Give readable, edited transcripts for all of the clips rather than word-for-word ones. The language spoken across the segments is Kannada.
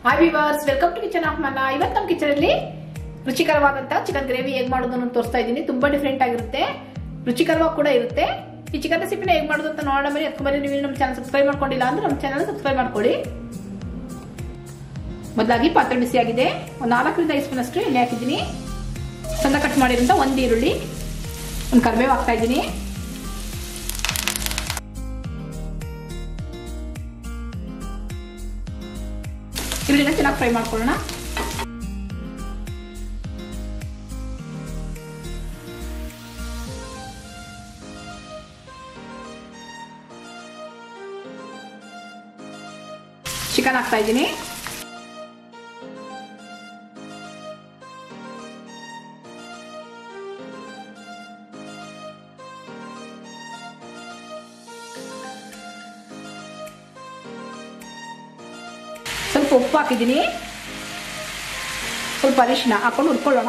Hi viewers, welcome to kitchen of Manna. ಇವತ್ತು ನಮ್ಮ ಕಿಚನ್ ಅಲ್ಲಿ ರುಚಿಕರವಾದಂತಹ ಚಿಕನ್ ಗ್ರೇವಿ ಹೇಗೆ ಮಾಡೋದನ್ನು ತೋರಿಸ್ತಾ ಇದ್ದೀನಿ. ತುಂಬಾ ಡಿಫ್ರೆಂಟ್ ಆಗಿರುತ್ತೆ, ರುಚಿಕರವಾಗಿ ಕೂಡ ಇರುತ್ತೆ. ಈ ಚಿಕನ್ ರೆಸಿಪಿನ ಹೇಗೆ ಮಾಡೋದು ಅಂತ ನೋಡೋಣ ಬನ್ನಿ. ಅದಕ್ಕೆ ನೀವು ನಮ್ಮ ಚಾನಲ್ ಸಬ್ಸ್ಕ್ರೈಬ್ ಮಾಡ್ಕೊಂಡಿಲ್ಲ ಅಂದ್ರೆ ನಮ್ಮ ಚಾನಲ್ ಸಬ್ಸ್ಕ್ರೈಬ್ ಮಾಡ್ಕೊಳ್ಳಿ. ಮೊದಲಾಗಿ ಪಾತ್ರೆ ಬಿಸಿಯಾಗಿದೆ. ಒಂದು 4 ರಿಂದ 5 ಸ್ಪೂನ್ ಅಷ್ಟು ಎಣ್ಣೆ ಹಾಕಿದ್ದೀನಿ. ಸಣ್ಣ ಕಟ್ ಮಾಡಿರೋಂಥ ಒಂದು ಈರುಳ್ಳಿ, ಒಂದು ಕರಿಬೇವು ಹಾಕ್ತಾ ಇದ್ದೀನಿ. ಈರುಳ್ಳಿನ ಚೆನ್ನಾಗಿ ಫ್ರೈ ಮಾಡ್ಕೊಳ್ಳೋಣ. ಚಿಕನ್ ಹಾಕ್ತಾ ಇದ್ದೀನಿ. ಸ್ವಲ್ಪ ಉಪ್ಪು ಹಾಕಿದ್ದೀನಿ, ಸ್ವಲ್ಪ ಅರಿಶಿನ ಹಾಕೊಂಡು ಹುರ್ಕೊಳ್ಳೋಣ.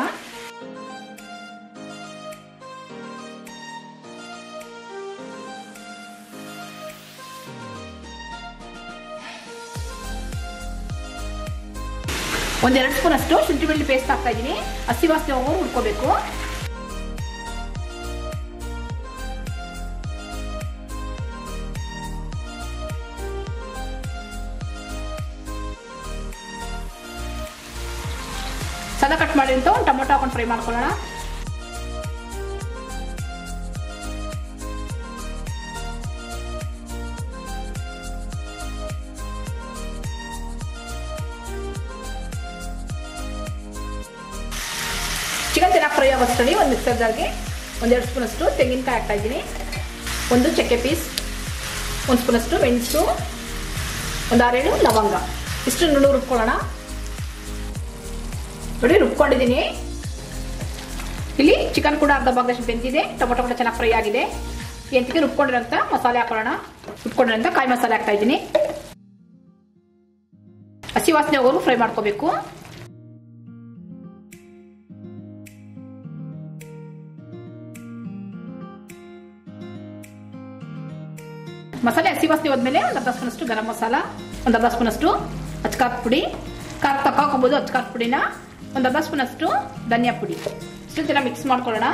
ಒಂದೆರಡು ಸ್ಪೂನ್ ಅಷ್ಟು ಶುಂಠಿ ಬೆಳ್ಳುಳ್ಳಿ ಪೇಸ್ಟ್ ಹಾಕ್ತಾ ಇದ್ದೀನಿ. ಹಸಿ ವಾಸನೆ ಹೋಗೋರು ಹುರ್ಕೋಬೇಕು. ಸಣ್ಣ ಕಟ್ ಮಾಡಿರಂತ ಒಂದು ಟೊಮೊಟೊ ಹಾಕೊಂಡು ಫ್ರೈ ಮಾಡ್ಕೊಳ್ಳೋಣ. ಚಿಕನ್ ಚೆನ್ನಾಗಿ ಫ್ರೈ ಆಗೋಷ್ಟರಲ್ಲಿ ಒಂದು ಮಿಕ್ಸರ್ ಜಾರ್ಗೆ 1-2 ಸ್ಪೂನ್ ಅಷ್ಟು ತೆಂಗಿನಕಾಯಿ ಹಾಕ್ತಾ ಇದ್ದೀನಿ. ಒಂದು ಚಕ್ಕೆ ಪೀಸ್, 1 ಸ್ಪೂನ್ ಅಷ್ಟು ಮೆಣಸು, ಒಂದು 6-7 ಲವಂಗ, ಇಷ್ಟು ನುಣ್ಣಗೆ ರುಬ್ಕೊಳ್ಳೋಣ. ನೋಡಿ ರುಬ್ಕೊಂಡಿದ್ದೀನಿ. ಇಲ್ಲಿ ಚಿಕನ್ ಕೂಡ ಅರ್ಧ ಭಾಗದಷ್ಟು ಬೆಂದಿದೆ. ಟೊಮೊಟೊ ಕೂಡ ಚೆನ್ನಾಗಿ ಫ್ರೈ ಆಗಿದೆ. ಎಂತಿಗೆ ರುಬ್ಕೊಂಡಿರೋಂಥ ಮಸಾಲೆ ಹಾಕೊಳ್ಳೋಣ. ರುಬ್ಕೊಂಡಿರೋಂಥ ಕಾಯಿ ಮಸಾಲೆ ಹಾಕ್ತಾ ಇದ್ದೀನಿ. ಹಸಿ ವಾಸನೆ ಹೋಗೋರು ಫ್ರೈ ಮಾಡ್ಕೋಬೇಕು. ಮಸಾಲೆ ಹಸಿ ವಾಸನೆ ಹೋದ್ಮೇಲೆ ಒಂದು ಅರ್ಧ ಸ್ಪೂನ್ ಅಷ್ಟು ಗರಂ ಮಸಾಲ, ಒಂದು ಅರ್ಧ ಸ್ಪೂನ್ ಅಷ್ಟು ಅಚ್ಕಾರದ ಪುಡಿ, ಖಾರ ತಕ್ಕಾಕೋಬಹುದು ಅಚ್ಕಾರದ ಪುಡಿನ, ಒಂದು ಅರ್ಧ ಸ್ಪೂನ್ ಅಷ್ಟು ಧನಿಯಾ ಪುಡಿ, ಇಷ್ಟು ಚೆನ್ನಾಗಿ ಮಿಕ್ಸ್ ಮಾಡ್ಕೊಳ್ಳೋಣ.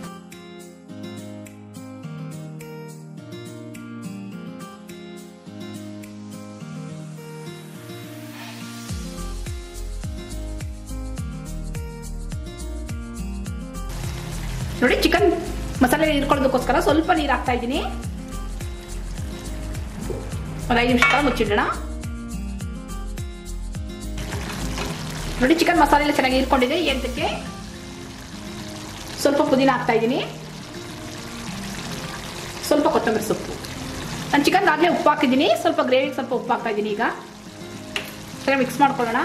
ನೋಡಿ ಚಿಕನ್ ಮಸಾಲೆ ಇಟ್ಕೊಳ್ಳೋದಕ್ಕೋಸ್ಕರ ಸ್ವಲ್ಪ ನೀರು ಹಾಕ್ತಾ ಇದ್ದೀನಿ. ಒಂದು 5 ನಿಮಿಷ ಮುಚ್ಚಿಡೋಣ. ನೋಡಿ ಚಿಕನ್ ಮಸಾಲೆ ಎಲ್ಲ ಚೆನ್ನಾಗಿ ಇರ್ಕೊಂಡಿದೆ. ಎಂಟಕ್ಕೆ ಸ್ವಲ್ಪ ಪುದೀನ ಹಾಕ್ತಾ ಇದ್ದೀನಿ, ಸ್ವಲ್ಪ ಕೊತ್ತಂಬರಿ ಸೊಪ್ಪು. ನಾನು ಚಿಕನ್ ಆಗಲೇ ಉಪ್ಪು ಹಾಕಿದ್ದೀನಿ, ಸ್ವಲ್ಪ ಗ್ರೇವಿಗೆ ಸ್ವಲ್ಪ ಉಪ್ಪು ಹಾಕ್ತಾ ಇದ್ದೀನಿ. ಈಗ ಚೆನ್ನಾಗಿ ಮಿಕ್ಸ್ ಮಾಡ್ಕೊಳ್ಳೋಣ.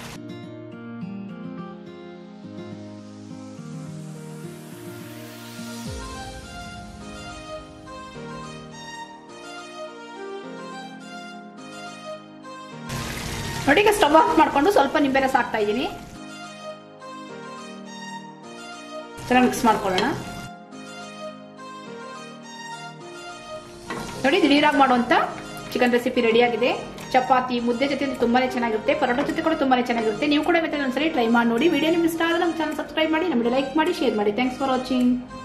ನೋಡಿ ಈಗ ಸ್ಟವ್ ಆಫ್ ಮಾಡ್ಕೊಂಡು ಸ್ವಲ್ಪ ನಿಂಬೆ ರಸ ಹಾಕ್ತಾ ಇದ್ದೀನಿ. ಚೆನ್ನಾಗಿ ಮಿಕ್ಸ್ ಮಾಡ್ಕೊಳ್ಳೋಣ. ನೋಡಿ ದಿಢೀರಾಗಿ ಮಾಡುವಂತ ಚಿಕನ್ ರೆಸಿಪಿ ರೆಡಿ ಆಗಿದೆ. ಚಪಾತಿ ಮುದ್ದೆ ಜೊತೆ ತುಂಬಾನೇ ಚೆನ್ನಾಗಿರುತ್ತೆ, ಪರೋಟ ಜೊತೆ ಕೂಡ ತುಂಬಾನೇ ಚೆನ್ನಾಗಿರುತ್ತೆ. ನೀವು ಕೂಡ ಒಂದ್ಸರಿ ಟ್ರೈ ಮಾಡಿ ನೋಡಿ. ವಿಡಿಯೋ ನಿಮ್ಗೆ ಇಷ್ಟ ಆದರೆ ನಮ್ಮ ಚಾನಲ್ ಸಬ್ಸ್ಕ್ರೈಬ್ ಮಾಡಿ, ನಮ್ಮ ಲೈಕ್ ಮಾಡಿ, ಶೇರ್ ಮಾಡಿ. Thanks for watching.